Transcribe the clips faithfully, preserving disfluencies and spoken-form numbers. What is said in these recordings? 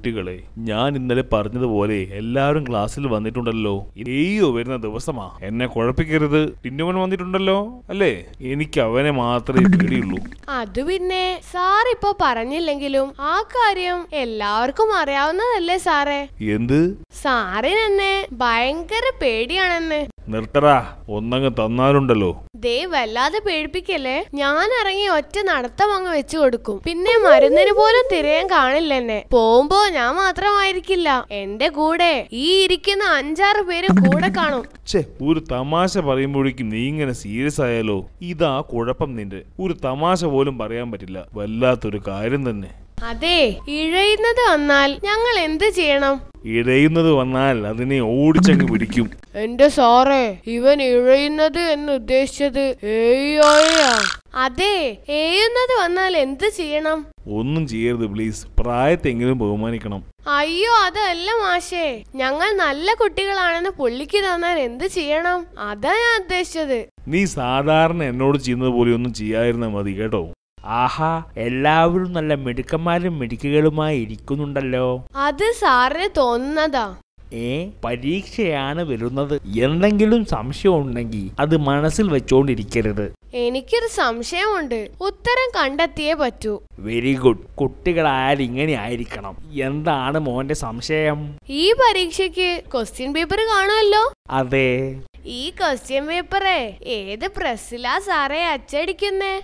കുട്ടികളെ, ഞാൻ ഇന്നലെ പറഞ്ഞതുപോലെ എല്ലാവരും ക്ലാസ്സിൽ വന്നിട്ടുണ്ടല്ലോ. ഏയ്യോ വരുന്ന ദിവസമാ. എന്നെ കുഴപ്പിക്കരുത്. ടിന്റുമോൻ വന്നിട്ടുണ്ടല്ലോ അല്ലേ? എനിക്ക് അവനെ മാത്രമേ പേടിയുള്ളൂ. അത് പിന്നെ സാർ ഇപ്പൊ പറഞ്ഞില്ലെങ്കിലും ആ കാര്യം എല്ലാവർക്കും അറിയാവുന്നതല്ലേ സാറേ? എന്ത്? സാറിനെന്നെ ഭയങ്കര പേടിയാണെന്ന്. നിർത്തടാ, ഒന്നങ്ങ് തന്നാലുണ്ടല്ലോ. ദേ വല്ലാതെ പേടിപ്പിക്കല്ലേ. ഞാൻ ഇറങ്ങി ഒറ്റ നടത്തം അങ്ങ് വെച്ചു കൊടുക്കും. പിന്നെ മരുന്നിന് പോലും തിരയാൻ കാണില്ല എന്നെ. പോകുമ്പോ ഞാൻ മാത്രമായിരിക്കില്ല, എന്റെ കൂടെ ഈ ഇരിക്കുന്ന അഞ്ചാറ് പേരും കൂടെ കാണും. ഒരു തമാശ പറയുമ്പോഴേക്കും നീ ഇങ്ങനെ സീരിയസ് ആയാലോ? ഇതാ കുഴപ്പം നിന്റെ. ഒരു തമാശ പോലും പറയാൻ പറ്റില്ല. വല്ലാത്തൊരു കാര്യം തന്നെ. അതെ, ഇഴയുന്നത് വന്നാൽ ഞങ്ങൾ എന്ത് ചെയ്യണം? ഇഴയുന്നത് വന്നാൽ അതിനെ ഓടിച്ചങ്ങ് പിടിക്കും. എന്റെ സാറേ, ഇവൻ ഇഴയുന്നത് എന്ന് ഉദ്ദേശിച്ചത് ഏയ്യോയാ. അതെ, ഏയുന്നത് വന്നാൽ എന്ത് ചെയ്യണം? ഒന്നും ചെയ്യരുത് പ്ലീസ്. പ്രായത്തെങ്കിലും ബഹുമാനിക്കണം. അയ്യോ അതല്ല മാഷേ, ഞങ്ങൾ നല്ല കുട്ടികളാണെന്ന് പുള്ളിക്ക് തോന്നാൻ എന്ത് ചെയ്യണം? അതാ ഞാൻ ഉദ്ദേശിച്ചത്. നീ സാധാരണ എന്നോട് ചെയ്യുന്നത് പോലെ ഒന്നും ചെയ്യാതിരുന്നാ മതി കേട്ടോ. ആഹാ, എല്ലാവരും നല്ല മിടുക്കന്മാരും മിടുക്കുകളുമായി ഇരിക്കുന്നുണ്ടല്ലോ. അത് സാറിന് തോന്നുന്നതാ. ഏ പരീക്ഷയാണ് വരുന്നത്. എന്തെങ്കിലും സംശയം ഉണ്ടെങ്കിൽ അത് മനസ്സിൽ വെച്ചോണ്ടിരിക്കരുത്. എനിക്കൊരു സംശയമുണ്ട്, ഉത്തരം കണ്ടെത്തിയേ പറ്റൂ. Very good. കുട്ടികളായാലും ഇങ്ങനെ ആയിരിക്കണം. എന്താണ് മോന്റെ സംശയം? ഈ പരീക്ഷയ്ക്ക് ക്വസ്റ്റ്യൻ പേപ്പർ കാണുമല്ലോ? അതെ. ഈ ക്വസ്റ്റ്യൻ പേപ്പറേ ഏത് പ്രസ്സിലാ സാറേ അച്ചടിക്കുന്നേ?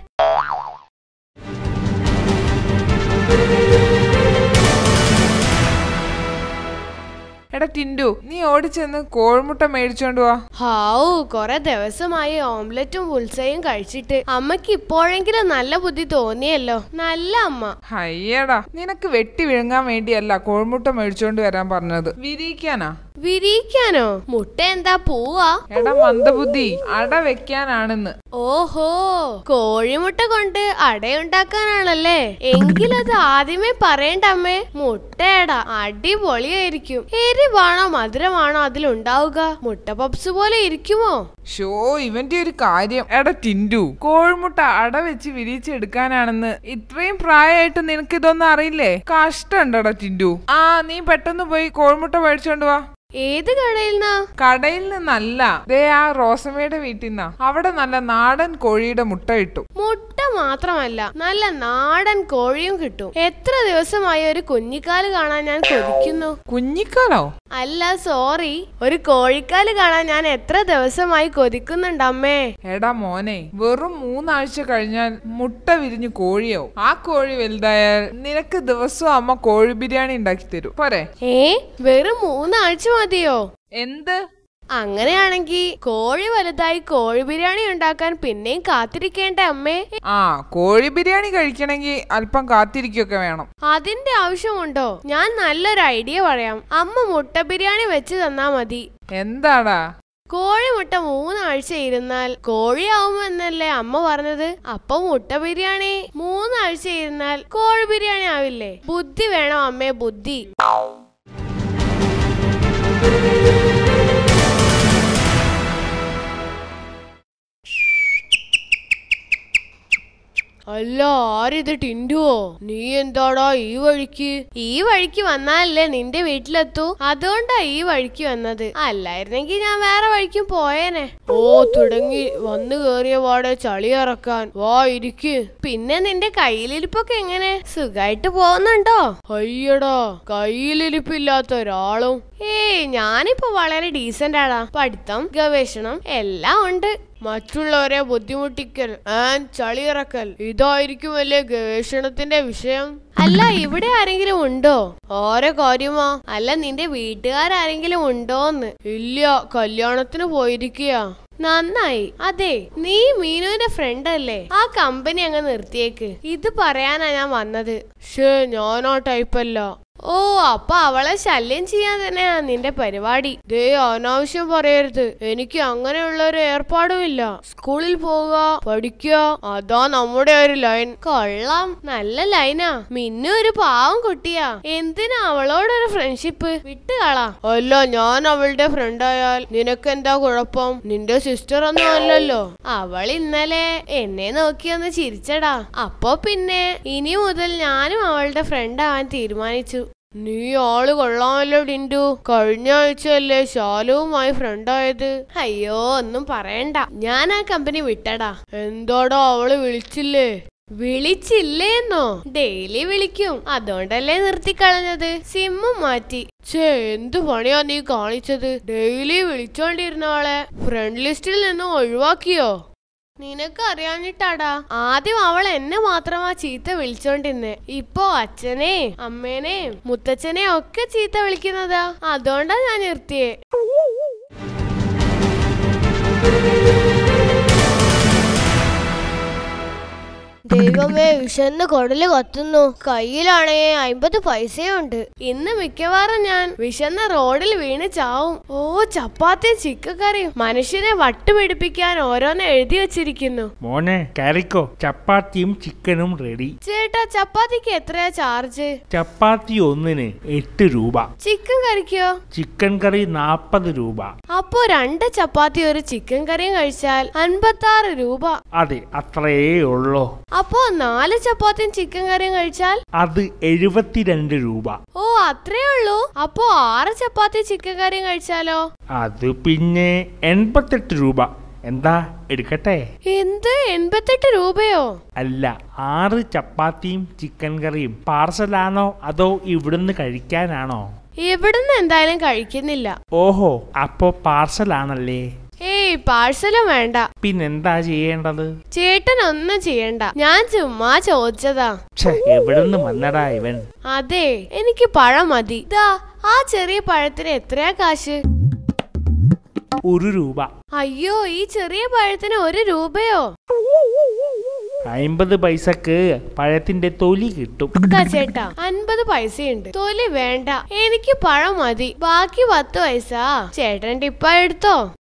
എടാ ടിൻഡു, നീ ഓടിച്ചെന്ന് കോഴിമുട്ട മേടിച്ചോണ്ട് വാ. ഹാവൂ, കൊറേ ദിവസമായി ഓംലെറ്റും പുൽസയും കഴിച്ചിട്ട്. അമ്മക്ക് ഇപ്പോഴെങ്കിലും നല്ല ബുദ്ധി തോന്നിയല്ലോ. നല്ല അമ്മ. അയ്യടാ, നിനക്ക് വെട്ടി വിഴുങ്ങാൻ വേണ്ടിയല്ല കോഴിമുട്ട മേടിച്ചോണ്ട് വരാൻ പറഞ്ഞത്, വിരിയിക്കാനാ. വിരിയിക്കാനോ? മുട്ട എന്താ പൂവാ? എടാ മന്ദബുദ്ധി, അട വെക്കാനാണെന്ന്. ഓഹോ, കോഴിമുട്ട കൊണ്ട് അടയുണ്ടാക്കാനാണല്ലേ? എങ്കിലത് ആദ്യമേ പറയണ്ട അമ്മേ. മുട്ടയട അടിപൊളിയായിരിക്കും. എരിവാണോ മധുരമാണോ അതിലുണ്ടാവുക? മുട്ട പപ്സ് പോലെ ഇരിക്കുമോ? ഷോ, ഇവന്റെ ഒരു കാര്യം. എടാ ടിൻഡു, കോഴിമുട്ട അട വെച്ച് വിരിച്ചെടുക്കാനാണെന്ന് ഇത്രയും പ്രായമായിട്ട് നിനക്ക് ഇതൊന്നും അറിയില്ലേ? കഷ്ടണ്ടടാ ടിൻഡു. ആ, നീ പെട്ടെന്ന് പോയി കോഴിമുട്ട മേടിച്ചോണ്ട് വാ. ഏത് കടയിൽ നിന്നാ? കടയിൽ നിന്നല്ല, ദേ ആ റോസമ്മയുടെ വീട്ടിൽ നിന്നാ. അവിടെ നല്ല നാടൻ കോഴിയുടെ മുട്ട കിട്ടും. മുട്ട മാത്രമല്ല, നല്ല നാടൻ കോഴിയും കിട്ടും. എത്ര ദിവസമായി ഒരു കുഞ്ഞിക്കാല് കാണാൻ ഞാൻ കൊതിക്കുന്നു. കുഞ്ഞിക്കാലോ? അല്ല സോറി, ഒരു കോഴിക്കാല് കാണാൻ ഞാൻ എത്ര ദിവസമായി കൊതിക്കുന്നുണ്ട് അമ്മേ. എടാ മോനെ, വെറും മൂന്നാഴ്ച കഴിഞ്ഞാൽ മുട്ട വിരിഞ്ഞ് കോഴിയോ. ആ കോഴി വലുതായാൽ നിനക്ക് ദിവസവും അമ്മ കോഴി ബിരിയാണി ഉണ്ടാക്കി തരും. പോരെ? ഏ, വെറും മൂന്നാഴ്ച മതിയോ? എന്ത്? അങ്ങനെയാണെങ്കിൽ കോഴി വലുതായി കോഴി ബിരിയാണി ഉണ്ടാക്കാൻ പിന്നെയും കാത്തിരിക്കേണ്ട അമ്മേ. ആ, കോഴി ബിരിയാണി കഴിക്കണമെങ്കിൽ അല്പം കാത്തിരിക്കൊക്കെ വേണം. അതിന്റെ ആവശ്യമുണ്ടോ? ഞാൻ നല്ലൊരു ഐഡിയ പറയാം. അമ്മ മുട്ട ബിരിയാണി വെച്ച് തന്നാ മതി. എന്താടാ? കോഴിമുട്ട മൂന്നാഴ്ച ഇരുന്നാൽ കോഴിയാവുമെന്നല്ലേ അമ്മ പറഞ്ഞത്? അപ്പൊ മുട്ട ബിരിയാണി മൂന്നാഴ്ച ഇരുന്നാൽ കോഴി ബിരിയാണി ആവില്ലേ? ബുദ്ധി വേണം അമ്മേ, ബുദ്ധി. അല്ല, ആരിത്? ടിൻറ്റുവോ? നീ എന്താടാ ഈ വഴിക്ക്? ഈ വഴിക്ക് വന്നാലല്ലേ നിന്റെ വീട്ടിലെത്തൂ. അതുകൊണ്ടാ ഈ വഴിക്ക് വന്നത്. അല്ലായിരുന്നെങ്കിൽ ഞാൻ വേറെ വഴിക്കും പോയേനെ. ഓ, തുടങ്ങി വന്നു കേറിയ പാടെ ചളി ഇറക്കാൻ. വാ ഇരിക്ക്. പിന്നെ നിന്റെ കയ്യിലിരിപ്പൊക്കെ എങ്ങനെ? സുഖായിട്ട് പോകുന്നുണ്ടോ? അയ്യടാ, കയ്യിലിരിപ്പില്ലാത്ത ഒരാളും. ഏയ്, ഞാനിപ്പോ വളരെ ഡീസന്റ് ആടാ. പഠിത്തം, ഗവേഷണം എല്ലാം ഉണ്ട്. മറ്റുള്ളവരെ ബുദ്ധിമുട്ടിക്കൽ ആൻഡ് ചളിയിറക്കൽ, ഇതായിരിക്കുമല്ലേ ഗവേഷണത്തിന്റെ വിഷയം. അല്ല, ഇവിടെ ആരെങ്കിലും ഉണ്ടോ? ഓരോ കാര്യമാ? അല്ല, നിന്റെ വീട്ടുകാരെങ്കിലും ഉണ്ടോന്ന്? ഇല്ല, കല്യാണത്തിന് പോയിരിക്കുക. നന്നായി. അതെ, നീ മീനുവിന്റെ ഫ്രണ്ട് അല്ലേ? ആ കമ്പനി അങ്ങ് നിർത്തിയേക്ക്. ഇത് പറയാനാ ഞാൻ വന്നത്. ഷേ, ഞാനാ ടൈപ്പല്ല. ഓ, അപ്പൊ അവളെ ശല്യം ചെയ്യാൻ തന്നെയാ നിന്റെ പരിപാടി. ദേ, അനാവശ്യം പറയരുത്. എനിക്ക് അങ്ങനെയുള്ള ഒരു ഏർപ്പാടും ഇല്ല. സ്കൂളിൽ പോവുക, പഠിക്കുക, അതാ നമ്മുടെ ഒരു ലൈൻ. കൊള്ളാം, നല്ല ലൈനാ. മിന്നു ഒരു പാവം കുട്ടിയാ. എന്തിനാ അവളോടൊരു ഫ്രണ്ട്ഷിപ്പ്? വിട്ടുകളാ. അല്ല, ഞാൻ അവളുടെ ഫ്രണ്ടായാൽ നിനക്കെന്താ കുഴപ്പം? നിന്റെ സിസ്റ്റർ ഒന്നും അല്ലല്ലോ. അവൾ ഇന്നലെ എന്നെ നോക്കിയൊന്ന് ചിരിച്ചടാ. അപ്പൊ പിന്നെ ഇനി മുതൽ ഞാനും അവളുടെ ഫ്രണ്ട് ആവാൻ തീരുമാനിച്ചു. നീ ആള് കൊള്ളാമല്ലോ ടിൻഡു. കഴിഞ്ഞ ആഴ്ചയല്ലേ ശാലുവുമായി ഫ്രണ്ടായത്. അയ്യോ ഒന്നും പറയണ്ട, ഞാൻ ആ കമ്പനി വിട്ടടാ. എന്താടാ അവള് വിളിച്ചില്ലേ? വിളിച്ചില്ലേന്നോ? ഡെയിലി വിളിക്കും, അതുകൊണ്ടല്ലേ നിർത്തിക്കളഞ്ഞത്. സിമ്മും മാറ്റി. ഛേ, എന്ത് പണിയാ നീ കാണിച്ചത്? ഡെയിലി വിളിച്ചോണ്ടിരുന്നവളെ ഫ്രണ്ട് ലിസ്റ്റിൽ നിന്നും ഒഴിവാക്കിയോ? നിനക്ക് അറിയാഞ്ഞിട്ടാടാ. ആദ്യം അവൾ എന്നെ മാത്രമാ ചീത്ത വിളിച്ചോണ്ടിരുന്നേ. ഇപ്പൊ അച്ഛനെ അമ്മേനെ മുത്തച്ഛനെ ഒക്കെ ചീത്ത വിളിക്കുന്നതാ. അതുകൊണ്ടാ ഞാൻ നിർത്തിയേ. ദൈവമേ, വിശന്ന് കൊടല് കത്തുന്നു. കയ്യിലാണേ അമ്പത് പൈസയുണ്ട്. ഇന്ന് മിക്കവാറും ഞാൻ വിശന്ന റോഡിൽ വീണ് ചാവും. ഓ, ചപ്പാത്തിയും ചിക്കൻ കറിയും. മനുഷ്യനെ വട്ടുപിടിപ്പിക്കാൻ ഓരോന്ന് എഴുതി വെച്ചിരിക്കുന്നു. മോനെ കയറിക്കോ, ചപ്പാത്തിയും ചിക്കനും റെഡി. ചേട്ടാ, ചപ്പാത്തിക്ക് എത്രയാ ചാർജ്? ചപ്പാത്തി ഒന്നിന് എട്ട് രൂപ. ചിക്കൻ കറിക്കോ? ചിക്കൻ കറി നാപ്പത് രൂപ. അപ്പോ രണ്ട് ചപ്പാത്തി ഒരു ചിക്കൻ കറിയും കഴിച്ചാൽ അൻപത്തി ആറ് രൂപ. അതെ, അത്രയേ ഉള്ളൂ. അപ്പോ നാല് ചപ്പാത്തിയും ചിക്കൻ കറിയും കഴിച്ചാൽ അത് എഴുപത്തിരണ്ട് രൂപ. ഓ, അത്രേ ഉള്ളൂ. അപ്പോ ആറ് ചപ്പാത്തി ചിക്കൻ കറിയും കഴിച്ചാലോ? അത് പിന്നെ എൺപത്തെട്ട് രൂപ. എന്താ, എടുക്കട്ടെ? എന്ത്, എൺപത്തെട്ട് രൂപയോ? അല്ല, ആറ് ചപ്പാത്തിയും ചിക്കൻ കറിയും പാർസലാണോ അതോ ഇവിടുന്ന് കഴിക്കാനാണോ? ഇവിടുന്ന് എന്തായാലും കഴിക്കുന്നില്ല. ഓഹോ, അപ്പോ പാർസലാണല്ലേ. ഏയ്, പാഴ്സലും വേണ്ട. പിന്നെന്താ ചെയ്യേണ്ടത്? ചേട്ടൻ ഒന്നും ചെയ്യണ്ട, ഞാൻ ചുമ്മാ ചോദിച്ചതാ. എവിടുന്ന് വന്നടാ ഇവൻ? അതെ, എനിക്ക് പഴം മതി. ദാ, ആ ചെറിയ പഴത്തിന് എത്രയാ കാശ്? ഒരു രൂപ. അയ്യോ, ഈ ചെറിയ പഴത്തിന് ഒരു രൂപയോ? അമ്പത് പൈസക്ക് പഴത്തിന്റെ തൊലി കിട്ടും. ചേട്ടാ, അൻപത് പൈസയുണ്ട്. തൊലി വേണ്ട, എനിക്ക് പഴം മതി. ബാക്കി പത്ത് പൈസ ചേട്ടൻ ടിപ്പാ എടുത്തോ.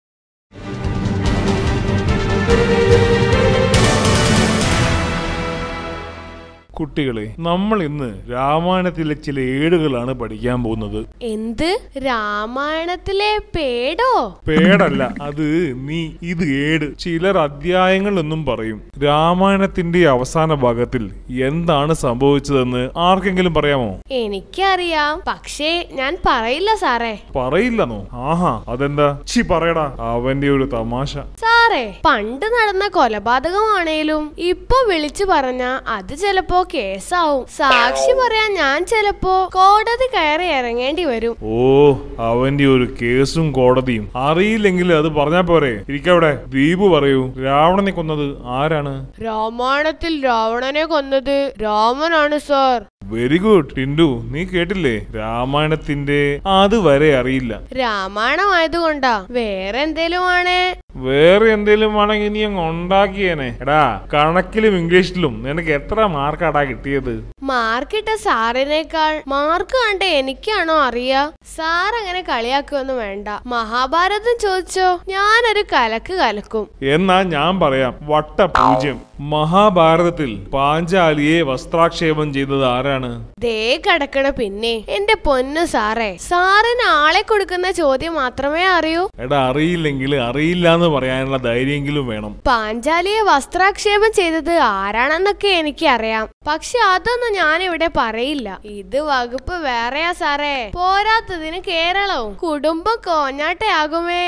കുട്ടികളെ, നമ്മൾ ഇന്ന് രാമായണത്തിലെ ചില ഏടുകളാണ് പഠിക്കാൻ പോകുന്നത്. എന്ത്, രാമായണത്തിലെ പേടോ? പേടല്ല, അത് നീ. ഇത് ഏട്. ചിലർ അധ്യായങ്ങൾ എന്നും പറയും. രാമായണത്തിന്റെ അവസാന ഭാഗത്തിൽ എന്താണ് സംഭവിച്ചതെന്ന് ആർക്കെങ്കിലും പറയാമോ? എനിക്കറിയാം, പക്ഷേ ഞാൻ പറയില്ല സാറേ. പറയില്ലെന്നോ? ആഹാ, അതെന്താ? ചി പറയടാ, അവന്റെ ഒരു തമാശ. സാറേ, പണ്ട് നടന്ന കൊലപാതകമാണേലും ഇപ്പൊ വിളിച്ചു പറഞ്ഞ അത് ചിലപ്പോ കേസാവും. സാക്ഷി പറയാൻ ഞാൻ ചിലപ്പോ കോടതി കയറി ഇറങ്ങേണ്ടി വരും. ഓ, അവന്റെ ഒരു കേസും കോടതിയും. അറിയില്ലെങ്കിൽ അത് പറഞ്ഞാ പോരെ. ഇരിക്കവിടെ. ദീപു പറയൂ, രാവണനെ കൊന്നത് ആരാണ്? രാമായണത്തിൽ രാവണനെ കൊന്നത് രാമനാണ് സാർ. വെരി ഗുഡ് ടിൻഡു, നീ കേട്ടില്ലേ? രാമായണത്തിന്റെ അതുവരെ അറിയില്ല. രാമായണം ആയതുകൊണ്ടാ. വേറെ എന്തേലും ആണേ? വേറെ എന്തേലും ആണെങ്കിൽ നീ അങ്ങ് ഉണ്ടാക്കിയേനെ. എടാ, കണക്കിലും ഇംഗ്ലീഷിലും നിനക്ക് എത്ര മാർക്കാടാ കിട്ടിയത്? മാർക്കിട്ട സാറിനേക്കാൾ മാർക്ക് കണ്ട എനിക്കാണോ അറിയാ? സാർ അങ്ങനെ കളിയാക്കൊന്നും വേണ്ട. മഹാഭാരതം ചോദിച്ചോ, ഞാനൊരു കലക്ക് കലക്കും. എന്നാ ഞാൻ പറയാം, വട്ട പൂജ്യം. മഹാഭാരതത്തിൽ പാഞ്ചാലിയെ വസ്ത്രാക്ഷേപം ചെയ്തത് ആരാണ്? ദേ കിടക്കണ. പിന്നെ എന്റെ പൊന്നു സാറേ, സാറിന് ആളെ കൊടുക്കുന്ന ചോദ്യം മാത്രമേ അറിയൂ. എടാ, അറിയില്ലെങ്കിൽ അറിയില്ല എന്ന് പറയാനുള്ള ധൈര്യമെങ്കിലും വേണം. പാഞ്ചാലിയെ വസ്ത്രാക്ഷേപം ചെയ്തത് ആരാണെന്നൊക്കെ എനിക്ക് അറിയാം, പക്ഷെ അതൊന്നും ഞാനിവിടെ പറയില്ല. ഇത് വകുപ്പ് വേറെയാ സാറേ. പോരാത്തതിന് കേരളവും കുടുംബം കോഞ്ഞാട്ടയാകുമേ.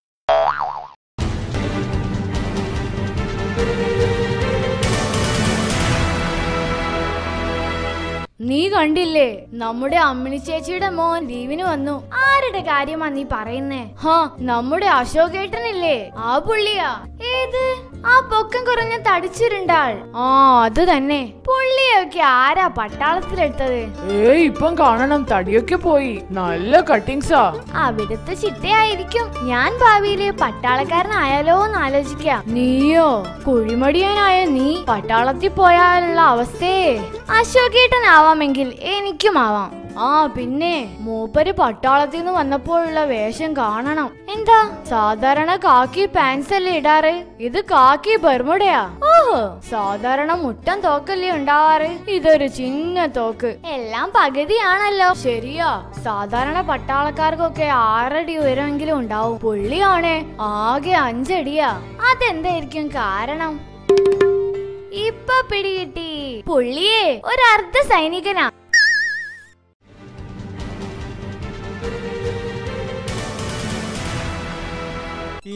നീ കണ്ടില്ലേ, നമ്മുടെ അമ്മിണി ചേച്ചിയുടെ മോൻ ലീവിന് വന്നു. ആരുടെ കാര്യമാ നീ പറയുന്നേ? ഹാ, നമ്മുടെ അശോകേട്ടനില്ലേ, ആ പുള്ളിയാ. ഏത്? ആ പൊക്കം കുറഞ്ഞ തടിച്ചിരുണ്ടാൾ? ആ, അത് തന്നെ. പുള്ളിയൊക്കെ ആരാ പട്ടാളത്തിലെടുത്തത്? ഏയ്, ഇപ്പം കാണണം, തടിയൊക്കെ പോയി. നല്ല കട്ടിങ്സാ. അവിടുത്തെ ചിട്ടയായിരിക്കും. ഞാൻ ഭാവിയില് പട്ടാളക്കാരനായാലോ എന്ന് ആലോചിക്കാം. നീയോ? കുഴിമടിയനായ നീ പട്ടാളത്തിൽ പോയാലുള്ള അവസ്ഥയെ അശോകേട്ടനാവാമെങ്കിൽ എനിക്കും ആവാം. ആ, പിന്നെ മൂപ്പര് പട്ടാളത്തിൽ നിന്ന് വന്നപ്പോഴുള്ള വേഷം കാണണം. എന്താ, സാധാരണ കാക്കി പാൻസ് അല്ലേ ഇടാറ്? ഇത് കാക്കി ബർമുടയാ. ഓഹോ, സാധാരണ മുട്ടൻ തോക്കല്ലേ ഉണ്ടാവാറ്? ഇതൊരു ചിന്ന തോക്ക്. എല്ലാം പകുതിയാണല്ലോ. ശരിയാ, സാധാരണ പട്ടാളക്കാർക്കൊക്കെ ആറടി ഉയരമെങ്കിലും ഉണ്ടാവും. പുള്ളിയാണേ ആകെ അഞ്ചടിയാ. അതെന്തായിരിക്കും കാരണം? ഇപ്പൊ പിടികിട്ടി. പുള്ളിയെ ഒരു അർദ്ധ സൈനികനാ.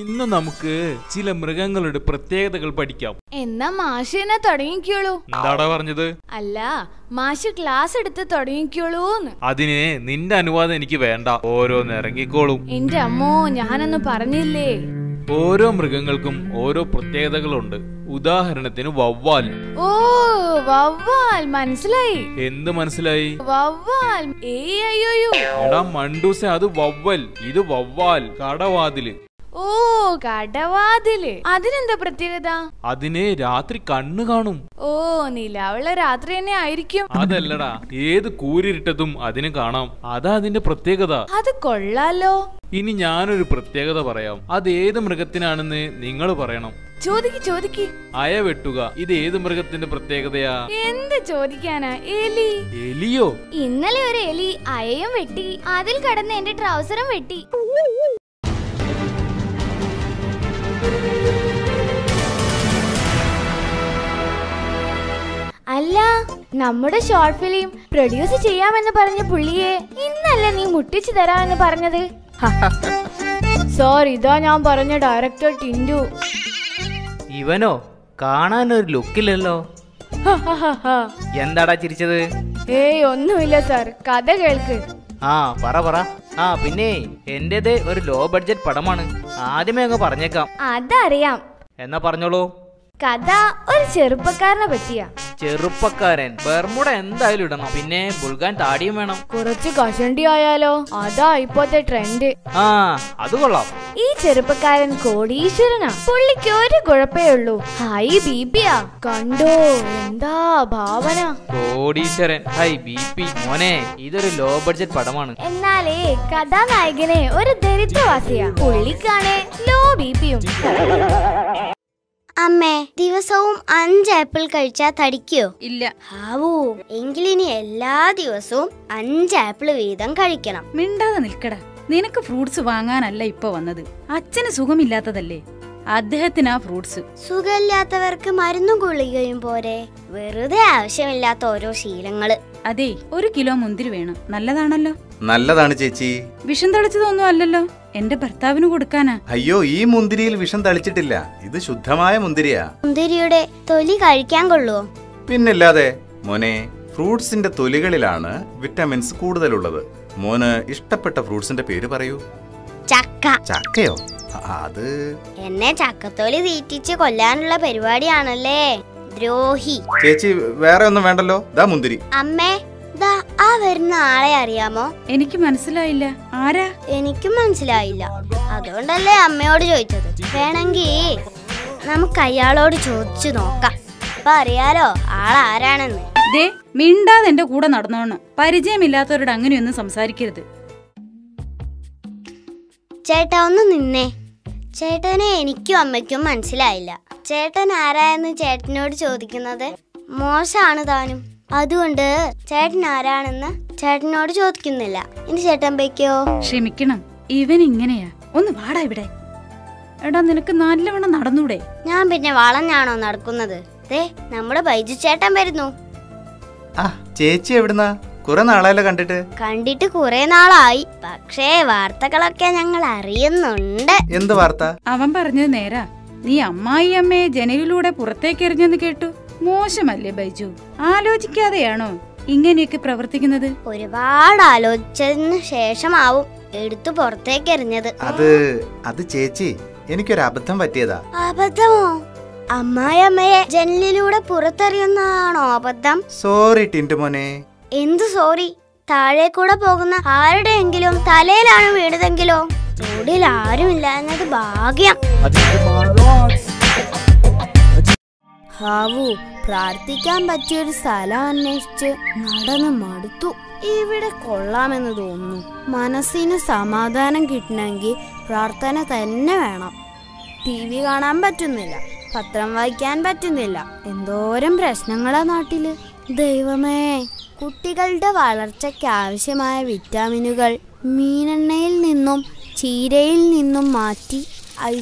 ഇന്ന് നമുക്ക് ചില മൃഗങ്ങളുടെ പ്രത്യേകതകൾ പഠിക്കാം. എന്നാ മാഷ് തന്നെ തുടങ്ങിക്കോളൂ. എന്താടാ പറഞ്ഞത്? അല്ല, മാഷ് ക്ലാസ് എടുത്ത് തുടങ്ങിക്കോളൂന്ന്. അതിന് നിന്റെ അനുവാദം എനിക്ക് വേണ്ട. ഓരോന്ന് ഇറങ്ങിക്കോളും. എന്റെ അമ്മോ, ഞാനൊന്ന് പറഞ്ഞില്ലേ. ഓരോ മൃഗങ്ങൾക്കും ഓരോ പ്രത്യേകതകളുണ്ട്. ഉദാഹരണത്തിന് വവ്വാൽ. ഓ, വവ്വാൽ മനസ്സിലായി. എന്ത് മനസ്സിലായി? വവ്വാൽ. ഏയ് അയ്യോ. എടാ മണ്ടൂസെ, അത് വവ്വൽ, ഇത് വവ്വാൽ. കടവാതില്. ഓ, കടവാതില്. അതിനെന്താ പ്രത്യേകത? അതിന് രാത്രി കണ്ണ് കാണും. ഓ, നിലാവുള്ള രാത്രി തന്നെ ആയിരിക്കും. അതല്ലടാ, ഏത് കൂരിരുട്ടത്തും അതിന് കാണാം. അതാ അതിന്റെ പ്രത്യേകത. അത് കൊള്ളാലോ. ഇനി ഞാനൊരു പ്രത്യേകത പറയാം. അത് ഏത് മൃഗത്തിനാണെന്ന് നിങ്ങൾ പറയണം. ചോദിക്ക് ചോദിക്ക്. അയ വെട്ടുക. ഇത് ഏത് മൃഗത്തിന്റെ പ്രത്യേകതയാ? എന്ത് ചോദിക്കാനാ? എലി. എലിയോ? ഇന്നലെ ഒരു എലി അയയും വെട്ടി, അതിൽ കടന്ന് എന്റെ ട്രൗസറും വെട്ടി. അല്ല, നമ്മുടെ ഷോർട്ട് ഫിലിം പ്രൊഡ്യൂസ് ചെയ്യാമെന്ന് പറഞ്ഞ പുള്ളിയെ ഇന്നല്ല നീ മുട്ടിച്ചു തരാമെന്ന് പറഞ്ഞത്. സോറി, ഇതാ ഞാൻ പറഞ്ഞ ഡയറക്ടർ ടിൻഡു. ഇവനോ? കാണാനൊരു ലുക്കില്ലല്ലോ. എന്താടാ ചിരിച്ചത്? ഏയ് ഒന്നുമില്ല സാർ, കഥ കേൾക്ക്. ആ പറ പറ. ആ പിന്നെ എന്റേത് ഒരു ലോ ബഡ്ജറ്റ് പടമാണ്. ആദ്യമേ അങ്ങ് പറഞ്ഞേക്കാം. അതറിയാം. എന്നാ പറഞ്ഞോളൂ. കഥ ഒരു ചെറുപ്പക്കാരനെ പറ്റിയ. ചെറുപ്പക്കാരൻ. ബർമുട എന്തായാലും ഇടണം. പിന്നെ ബുൾഗാൻ താടിയും വേണം. കുറച്ച് കഷണ്ടി ആയാലോ? അതാ ഇപ്പോഴത്തെ ട്രെൻഡ്. ആ, അത് കൊള്ളാം. ഈ ചെറുപ്പക്കാരൻ കോടീശ്വരനാ. പുള്ളിക്ക് ഒരു കുഴപ്പേ ഉള്ളൂ, ഹൈ ബി പിയാ. കണ്ടോ എന്താ ഭാവന? കോടീശ്വരൻ, ഹൈ ബി പി. മോനെ, ഇതൊരു ലോ ബഡ്ജറ്റ് പടമാണ്. എന്നാലേ കഥാനായകനെ ഒരു ദരിദ്രവാസിയാ. പുള്ളിക്കാണേ ലോ ബി പിയും. അമ്മേ, ദിവസവും അഞ്ച് ആപ്പിൾ കഴിച്ചാ തടിക്കോ? ഇല്ല. ഹാവൂ, എങ്കിലിനി എല്ലാ ദിവസവും അഞ്ച് ആപ്പിൾ വീതം കഴിക്കണം. മിണ്ടാതെ നിൽക്കടാ. നിനക്ക് ഫ്രൂട്ട്സ് വാങ്ങാനല്ല ഇപ്പൊ വന്നത്. അച്ഛന് സുഖമില്ലാത്തതല്ലേ, അദ്ദേഹത്തിനാ ഫ്രൂട്ട്സ്. സുഖമില്ലാത്തവർക്ക് മരുന്നും ഗുളികയും പോരെ? വെറുതെ ആവശ്യമില്ലാത്ത ഓരോ ശീലങ്ങള്. അതെ, ഒരു കിലോ മുന്തിരി വേണം. നല്ലതാണല്ലോ. നല്ലതാണ് ചേച്ചി. വിഷം തളിച്ചതൊന്നും അല്ലല്ലോ, എന്റെ ഭർത്താവിന് കൊടുക്കാനാ. അയ്യോ, ഈ മുന്തിരിയിൽ വിഷം തളിച്ചിട്ടില്ല. ഇത് ശുദ്ധമായ മുന്തിരിയാ. മുന്തിരിയുടെ തൊലി കഴിക്കാൻ കൊള്ളുവോ? പിന്നില്ലാതെ. മോനെ, ഫ്രൂട്ട്സിന്റെ തൊലികളിലാണ് വിറ്റമിൻസ് കൂടുതലുള്ളത്. മോന് ഇഷ്ടപ്പെട്ട ഫ്രൂട്ട്സിന്റെ പേര് പറയൂ. ചക്ക. ചക്കയോ? അത് എന്നെ ചക്കത്തോലി തീറ്റിച്ച് കൊല്ലാനുള്ള പരിപാടിയാണല്ലേ, ദ്രോഹി. ചേച്ചി, വേറെ ഒന്നും വേണ്ടല്ലോ. ദാ മുന്തിരി. അമ്മേ, ദാ ആ വരുന്ന ആളെ അറിയാമോ? എനിക്ക് മനസ്സിലായില്ല. ആരാ? എനിക്കും മനസ്സിലായില്ല. അതുകൊണ്ടല്ലേ അമ്മയോട് ചോദിച്ചത്. വേണമെങ്കി നമുക്ക് അയാളോട് ചോദിച്ചു നോക്കാം. അപ്പൊ അറിയാലോ ആളാരാണെന്ന്. ദേ, മിണ്ടാതെ എന്റെ കൂടെ നടന്നോണം. പരിചയമില്ലാത്തവരോട് അങ്ങനെയൊന്നും സംസാരിക്കരുത്. ചേട്ടാ, ഒന്ന് നിന്നേ. ചേട്ടനെ എനിക്കും അമ്മയ്ക്കും മനസ്സിലായില്ല. ചേട്ടൻ ആരായെന്ന് ചേട്ടനോട് ചോദിക്കുന്നത് മോശമാണ് താനും. അതുകൊണ്ട് ചേട്ടൻ ആരാണെന്ന് ചേട്ടനോട് ചോദിക്കുന്നില്ല. ഇനി ചേട്ടൻ ബൈക്കോ? ക്ഷമിക്കണം, ഇവൻ ഇങ്ങനെയാ. ഒന്ന് വാടാ ഇവിടെ. എടാ, നിനക്ക് നല്ലവണ്ണം നടന്നൂടെ? ഞാൻ പിന്നെ വളഞ്ഞാണോ നടക്കുന്നത്? ദേ, നമ്മുടെ ബൈജു ചേട്ടൻ വരുന്നു. ആ, ചേച്ചി എവിടുന്നാ? കുറെ നാളായല്ലോ കണ്ടിട്ട്. കണ്ടിട്ട് കുറെ നാളായി, പക്ഷേ വാർത്തകളൊക്കെ ഞങ്ങൾ അറിയുന്നുണ്ട്. എന്ത് വാർത്ത? അവൻ പറഞ്ഞത് നേരാ. നീ അമ്മായി അമ്മയെ ജനലിലൂടെ പുറത്തേക്ക് എറിഞ്ഞെന്ന് കേട്ടു. മോശമല്ലേ ബൈജു? ആലോചിക്കാതെയാണോ ഇങ്ങനെയൊക്കെ പ്രവർത്തിക്കുന്നത്? ഒരുപാട് ആലോചിച്ചതിന് ശേഷമാവും എടുത്തു പുറത്തേക്ക് എറിഞ്ഞത്. അത് അത് ചേച്ചി, എനിക്കൊരു അബദ്ധം പറ്റിയതാ. അബദ്ധമോ? അമ്മായിയമ്മയെ ജനലിലൂടെ പുറത്തെറിയുന്നതാണോ അബദ്ധം? സോറി ടിന്റുമോനെ. എന്തു സോറി? താഴെ കൂടെ പോകുന്ന ആരുടെയെങ്കിലും തലയിലാണ് വീണതെങ്കിലോ? റോഡിൽ ആരുമില്ലാഞ്ഞത് ഭാഗ്യം. ഹാവു, പ്രാർത്ഥിക്കാൻ പറ്റിയൊരു സ്ഥലം അന്വേഷിച്ച് നടന്ന് മടുത്തു. ഇവിടെ കൊള്ളാമെന്ന് തോന്നുന്നു. മനസ്സിന് സമാധാനം കിട്ടണമെങ്കിൽ പ്രാർത്ഥന തന്നെ വേണം. ടി വി കാണാൻ പറ്റുന്നില്ല, പത്രം വായിക്കാൻ പറ്റുന്നില്ല. എന്തോരം പ്രശ്നങ്ങളാ നാട്ടില്. ദൈവമേ, കുട്ടികളുടെ വളർച്ചയ്ക്ക് ആവശ്യമായ വിറ്റാമിനുകൾ മീനെണ്ണയിൽ നിന്നും ചീരയിൽ നിന്നും മാറ്റി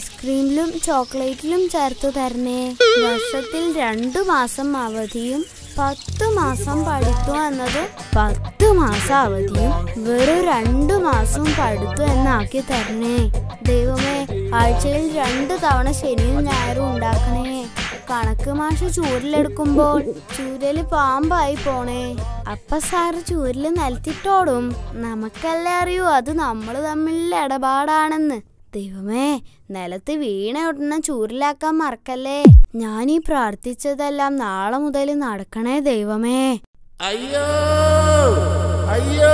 ഐസ്ക്രീമിലും ചോക്ലേറ്റിലും ചേർത്ത് തരണേ. വർഷത്തിൽ രണ്ടു മാസം അവധിയും പത്ത് മാസം പഠിത്തു എന്നത് പത്ത് മാസം അവധിയും വെറും രണ്ടു മാസം പഠിത്തു എന്നാക്കി തരണേ ദൈവമേ. ആഴ്ചയിൽ രണ്ടു തവണ ശനിയും ഞായറും ഉണ്ടാക്കണേ. കണക്ക് മാഷ് ചൂരിലെടുക്കുമ്പോൾ ചൂരല് പാമ്പായി പോണേ. അപ്പ സാറ് ചൂരില് നിലത്തിട്ടോടും. നമുക്കല്ലേ അറിയൂ അത് നമ്മള് തമ്മിലുള്ള ഇടപാടാണെന്ന്. ദൈവമേ, നിലത്ത് വീണ ഉടനെ ചൂരിലാക്കാൻ മറക്കല്ലേ. ഞാനീ പ്രാർത്ഥിച്ചതെല്ലാം നാളെ മുതൽ നടക്കണേ ദൈവമേ. അയ്യോ അയ്യോ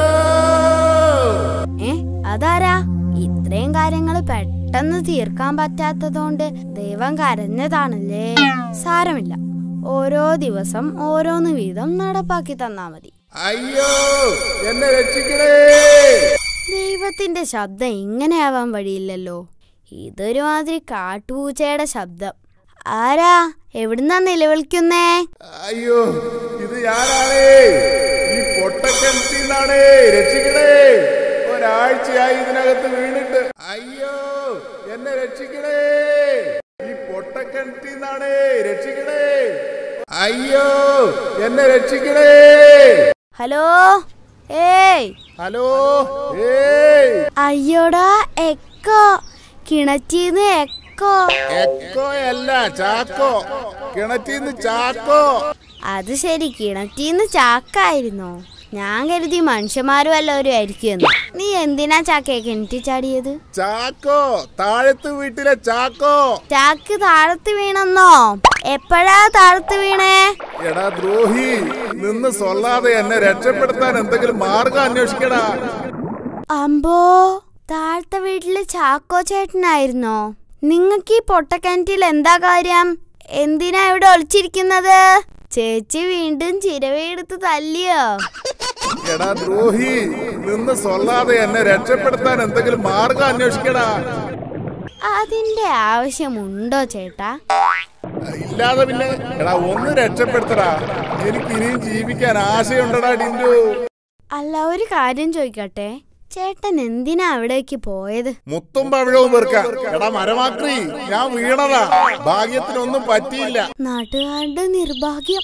ഏ അതാരാ? ഇത്രയും കാര്യങ്ങൾ പെട്ടെന്ന് തീർക്കാൻ പറ്റാത്തതുകൊണ്ട് ദൈവം കരഞ്ഞതാണല്ലേ. സാരമില്ല, ഓരോ ദിവസം ഓരോന്ന് വീതം നടപ്പാക്കി തന്നാ മതി. അയ്യോ എന്നെ രക്ഷിക്കണേ. ദൈവത്തിന്റെ ശബ്ദം ഇങ്ങനെയാവാൻ വഴിയില്ലല്ലോ. ഇതൊരു മാതിരി കാട്ടുപൂച്ചയുടെ ശബ്ദം. ആരാ? എവിടുന്നാ നിലവിളിക്കുന്നേ? അയ്യോ ഇത് ഞാനാണേ, ഈ പൊട്ടക്കിണറ്റിന്നാണേ, രക്ഷിക്കണേ. ഒരാഴ്ചയായി ഇതിനകത്ത് വീണിട്ട്. അയ്യോ എന്നെ രക്ഷിക്കണേ, ഈ പൊട്ടക്കിണറ്റിന്നാണേ, രക്ഷിക്കണേ. അയ്യോ എന്നെ രക്ഷിക്കണേ. ഹലോ, ഏയ് ഹലോ, ഏയ്. അയ്യോടാ, എക്കോ, കിണറ്റീന്ന് എക്കോ. എക്കോയല്ല, ചാക്കോ. കിണറ്റീന്ന് ചാക്കോ. അത് ശരി, കിണറ്റീന്ന് ചാക്കായിരുന്നോ? ഞാൻ കരുതി മനുഷ്യന്മാരും വല്ലവരും ആയിരിക്കുമെന്ന്. നീ എന്തിനാ ചാക്കയെ കിണറ്റി ചാടിയത്? ചാക്കോ, താഴത്ത് വീട്ടിലെ ചാക്കോ. ചാക്ക് താഴത്ത് വീണെന്നോ? എപ്പോഴാ താഴത്ത് വീണേ? എടാ ദ്രോഹി, നിന്ന് സൊല്ലാതെ എന്നെ രക്ഷപ്പെടുത്താൻ എന്തെങ്കിലും മാർഗം അന്വേഷിക്കടാ. അമ്പോ, താഴത്തെ വീട്ടില് ചാക്കോ ചേട്ടനായിരുന്നോ? നിങ്ങക്ക് ഈ പൊട്ടക്കിണറ്റിൽ എന്താ കാര്യം? എന്തിനാ ഇവിടെ ഒളിച്ചിരിക്കുന്നത്? ചേച്ചി വീണ്ടും ചിരവയെടുത്ത് തല്ലിയോ? എടാ ദ്രോഹി, നിന്ന് സൊല്ലാതെ എന്നെ രക്ഷപ്പെടുത്താൻ എന്തെങ്കിലും മാർഗം അന്വേഷിക്കടാ. അതിന്റെ ആവശ്യമുണ്ടോ ചേട്ടാ? ഇല്ലാതെ പിന്നെ. എടാ ഒന്ന് രക്ഷപ്പെടുത്തടാ, എനിക്ക് ഇനിയും ജീവിക്കാൻ ആശയുണ്ടടാ ടിന്റു. അല്ല, ഒരു കാര്യം ചോദിക്കട്ടെ, ചേട്ടൻ എന്തിനാ അവിടേക്ക് പോയത്? മുത്തും പവിഴവും വെറുക്കാം. എടാ മരമാക്രി, ഞാൻ വീണതാ, ഭാഗ്യത്തിനൊന്നും പറ്റിയില്ല. നാട്ടുകാരുടെ നിർഭാഗ്യം.